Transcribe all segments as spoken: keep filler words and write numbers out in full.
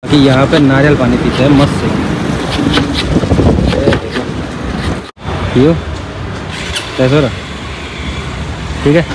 कि यहाँ पे नारियल पानी पीते हैं मस्त से। पियो कैसे हो रहा? ठीक है।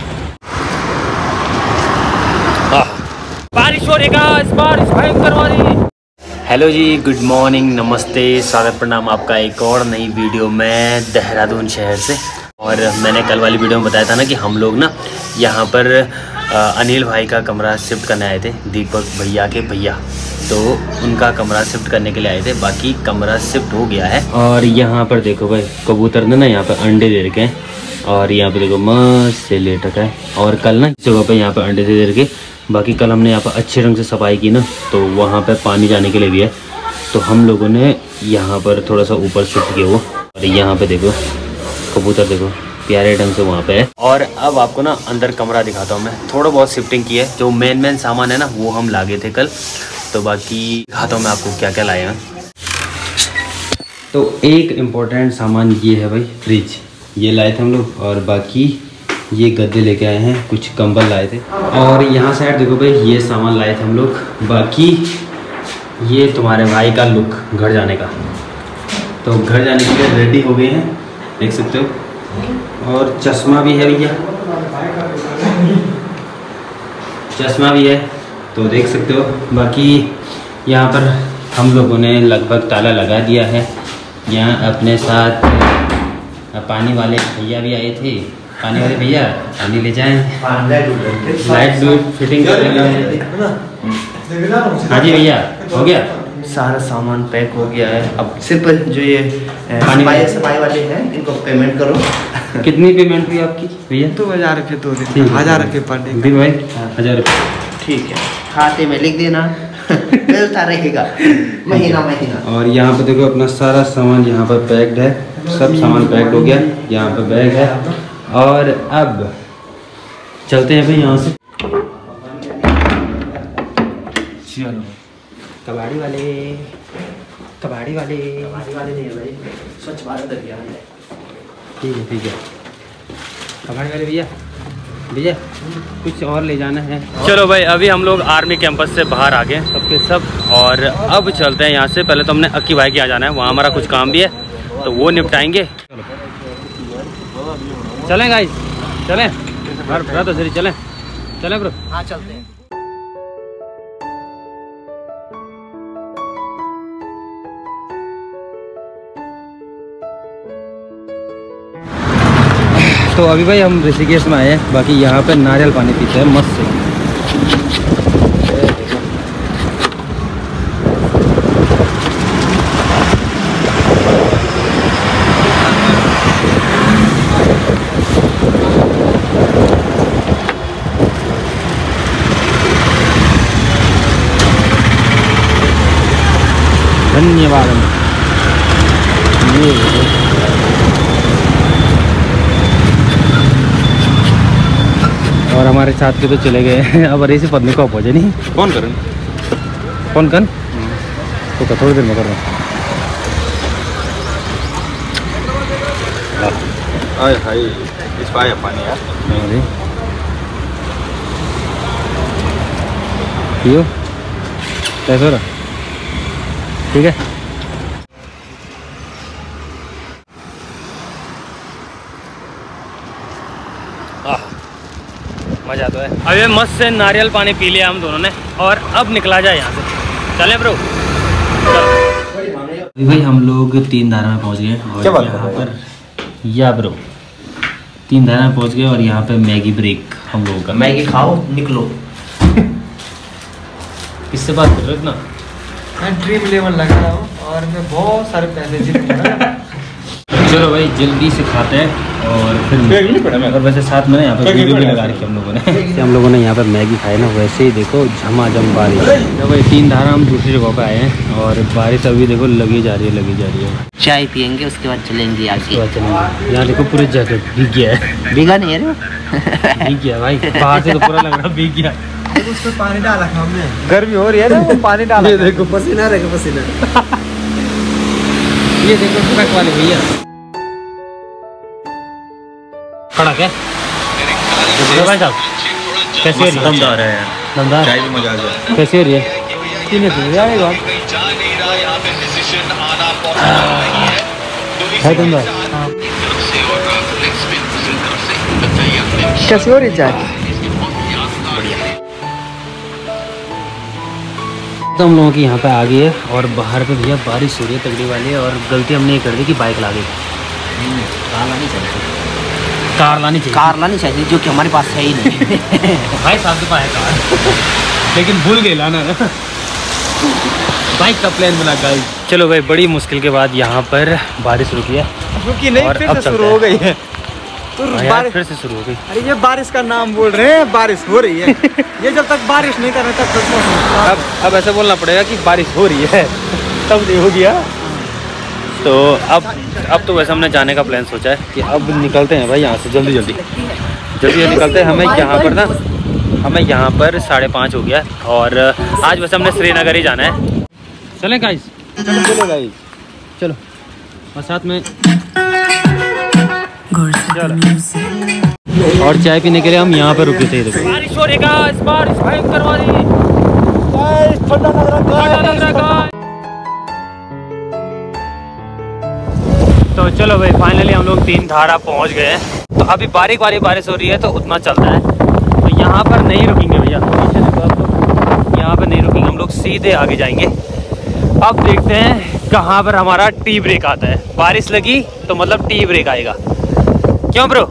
बारिश हो रही है, इस बारिश भयंकर वाली। हेलो जी, गुड मॉर्निंग, नमस्ते, स्वागत प्रणाम आपका एक और नई वीडियो में देहरादून शहर से। और मैंने कल वाली वीडियो में बताया था ना कि हम लोग ना यहाँ पर आ, अनिल भाई का कमरा शिफ्ट करने आए थे, दीपक भैया के भैया, तो उनका कमरा शिफ्ट करने के लिए आए थे। बाकी कमरा शिफ्ट हो गया है। और यहाँ पर देखो भाई कबूतर ने ना यहाँ पर अंडे दे रखे हैं और यहाँ पे देखो मस्त से लेट रखा है। और कल ना इस जगह पर यहाँ पर अंडे दे रखे, बाकी कल हमने यहाँ पर अच्छे रंग से सफाई की ना, तो वहाँ पर पानी जाने के लिए भी है, तो हम लोगों ने यहाँ पर थोड़ा सा ऊपर शिफ्ट किया वो। और यहाँ पे देखो कबूतर देखो प्यारे ढंग से वहाँ पे है। और अब आपको ना अंदर कमरा दिखाता हूँ मैं। थोड़ा बहुत शिफ्टिंग की है, जो मेन मेन सामान है ना वो हम लागे थे कल, तो बाकी दिखाता हूँ मैं आपको क्या क्या लाए हैं। तो एक इम्पोर्टेंट सामान ये है भाई फ्रिज, ये लाए थे हम लोग। और बाकी ये गद्दे लेके आए हैं, कुछ कंबल लाए थे। और यहाँ साइड देखो भाई ये सामान लाए थे हम लोग। बाकी ये तुम्हारे भाई का लुक घर जाने का, तो घर जाने के लिए रेडी हो गए हैं, देख सकते हो। और चश्मा भी है भैया, चश्मा भी है तो देख सकते हो। बाकी यहाँ पर हम लोगों ने लगभग ताला लगा दिया है। यहाँ अपने साथ पानी वाले भैया भी आए थे, पानी वाले भैया पानी ले जाएं, लाइट डूट फिटिंग कर लेंगे। हाँ जी भैया, हो गया सारा सामान पैक हो गया है। अब सिर्फ जो ये पानी सफाई सफाई वाले हैं इनको पेमेंट करो। कितनी पेमेंट हुई आपकी भैया? दो हज़ार रुपये दो दिन, हज़ार रुपये पर डे दी भाई, हज़ार रुपये ठीक है। खाते में लिख देना, मिलता रहेगा महीना महीना। और यहाँ पे देखो अपना सारा सामान यहाँ पर पैक्ड है, सब सामान पैक्ड हो गया। यहाँ पे बैग है। और अब चलते हैं भाई यहाँ से। चलो कबाड़ी वाले कबाड़ी वाले कबाड़ी वाले नहीं है भाई, स्वच्छ भारत अभियान है। ठीक है ठीक है, कबाड़ी वाले भैया भैया कुछ और ले जाना है। चलो भाई अभी हम लोग आर्मी कैंपस से बाहर आ गए सबके सब। और अब चलते हैं यहाँ से। पहले तो हमने अक्की भाई के यहाँ जाना है, वहाँ हमारा कुछ काम भी है तो वो निपटाएंगे। चलें गाइस, चलें ब्रो, तो सही चलें चलें ब्रो। हाँ चलते हैं। तो अभी भाई हम ऋषिकेश में आए हैं। बाकी यहाँ पे नारियल पानी पीते हैं मस्त से। धन्यवाद। और हमारे साथ के तो चले गए अब अरे से पत्नी को पहुँचे नहीं। कौन करें कौन कन तो क्या थोड़ी देर में कर रहा आए हाय इस पाए पानी यार। अरे पियो कैसे हो रहा? ठीक है। मज़ा तो है। अभी मस्त से नारियल पानी पी लिया हम दोनों ने और अब निकला जाए यहाँ से। चले ब्रो। अभी भाई हम लोग तीन धारा में पहुँच गए और यहाँ पर या ब्रो तीन धारा में पहुँच गए और यहाँ पे मैगी ब्रेक हम लोगों का। मैगी खाओ निकलो। किससे बात कर रहे हो इतना? मैं ड्रीम इलेवन लगा रहा हूँ और मैं बहुत सारे पैसे जीत रहा। चलो भाई जल्दी से खाते हैं और फिर। और वैसे साथ में ना यहाँ पर वीडियो भी लगा रखी हम लोगों ने। हम लोगों ने यहाँ पर मैगी खाई ना, वैसे ही देखो झमाझम बारिश। तो भाई तीन धारा हम दूसरी जगह पे आए हैं और बारिश अभी देखो लगी जा रही है लगी जा रही है। चाय पियेंगे उसके बाद चलेंगे आगे। यहाँ देखो पूरे जैकेट भीग गया है। भीगा नहीं है भीग गया भाई, बाहर से तो पूरा लग रहा भीग गया। उसमें पानी डाला हमने, गर्मी हो रही है ना, वो पानी डाला। ये देखो पसीना रहेगा पसीना। ये देखो ट्रक वाले भैया खड़ा क्या भाई साहब? कैसे हो रही है? दमदार है यार, दमदार चाय भी मजा आ जाए। कैसे हो रही है? तीन पी गया एक बार है तुम भाई। कैसे हो रही चाय? तो हम लोगों की यहाँ पे आ गई है और बाहर पे भैया बारिश हो रही है तगड़ी वाली है। और गलती हमने ये कर दी कि बाइक ला गई। कार लानी चाहिए, कार लानी चाहिए कार लानी चाहिए जो कि हमारे पास है ही नहीं। भाई साहब के पास है कार लेकिन भूल गए लाना बाइक का प्लान बना गाइस। चलो भाई बड़ी मुश्किल के बाद यहाँ पर बारिश रुकी है। रुकी नहीं, और फिर अब से चलते शुरू हैं। हो गई है। तो हाँ यार, बारिश फिर से शुरू हो गई। अरे ये बारिश का नाम बोल रहे हैं, बारिश हो रही है। ये जब तक बारिश नहीं कर रहे तब तक मौसम अब अब ऐसा बोलना पड़ेगा कि बारिश हो रही है तब नहीं हो गया। तो अब अब तो वैसे हमने जाने का प्लान सोचा है कि अब निकलते हैं भाई यहाँ से जल्दी जल्दी जल्दी निकलते हैं। हमें यहाँ पर ना हमें यहाँ पर साढ़े पाँच हो गया और आज वैसे हमने श्रीनगर ही जाना है। चलें गाइस? चलो चलो गाइस चलो और साथ में और चाय पीने के लिए हम यहाँ पर रुके थे। बारिश हो रही है इस बार, इस भयंकर वाली ठंडा लग रहा है। तो चलो भाई फाइनली हम लोग तीन धारा पहुँच गए हैं। तो अभी बारीक वाली बारिश हो रही है तो उतना चलता है। तो यहाँ पर नहीं रुकेंगे भैया, पीछे देखो आप लोग, यहाँ पर नहीं रुकेंगे, हम लोग सीधे आगे जाएंगे। अब देखते हैं कहाँ पर हमारा टी ब्रेक आता है। बारिश लगी तो मतलब टी ब्रेक आएगा, क्यों ब्रो?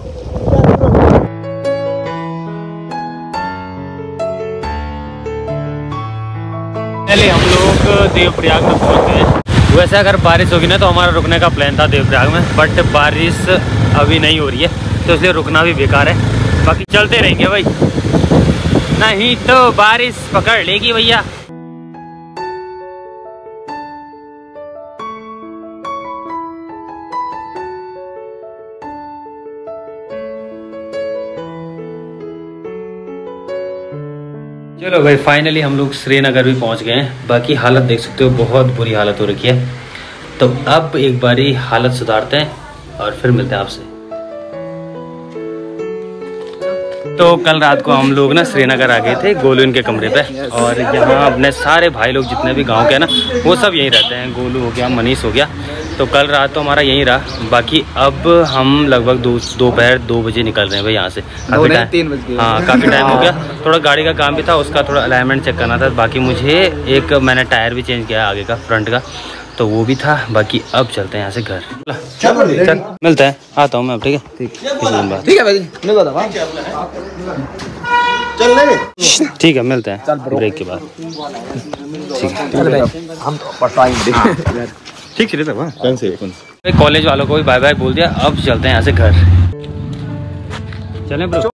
पहले हम लोग देवप्रयाग में पहुँच गए। वैसे अगर बारिश होगी ना तो हमारा रुकने का प्लान था देवप्रयाग में, बट बारिश अभी नहीं हो रही है तो इसलिए रुकना भी बेकार है। बाकी चलते रहेंगे भाई, नहीं तो बारिश पकड़ लेगी भैया। चलो भाई फाइनली हम लोग श्रीनगर भी पहुंच गए हैं। बाकी हालत देख सकते हो, बहुत बुरी हालत हो रखी है। तो अब एक बारी हालत सुधारते हैं और फिर मिलते हैं आपसे। तो कल रात को हम लोग ना श्रीनगर आ गए थे गोलू इनके कमरे पे। और यहाँ अपने सारे भाई लोग जितने भी गांव के हैं ना वो सब यहीं रहते हैं। गोलू हो गया, मनीष हो गया। तो कल रात तो हमारा यहीं रहा। बाकी अब हम लगभग दो दोपहर दो बजे निकल रहे हैं भाई यहाँ से। काफ़ी टाइम तीन बज गए। हाँ काफ़ी टाइम हो गया। थोड़ा गाड़ी का काम भी था, उसका थोड़ा अलाइनमेंट चेक करना था। बाकी मुझे एक मैंने टायर भी चेंज किया आगे का, फ्रंट का, तो वो भी था। बाकी अब चलते हैं यहाँ से घर। चल मिलता है, आता हूँ मैं अब। ठीक है ठीक ठीक है भाई, चल ले ठीक है, मिलते हैं ब्रेक के बाद। ठीक है हम तो पटाएंगे। ठीक है कौन से कॉलेज वालों को भी बाय बाय बोल दिया। अब चलते हैं यहाँ से घर। चलें ब्रो।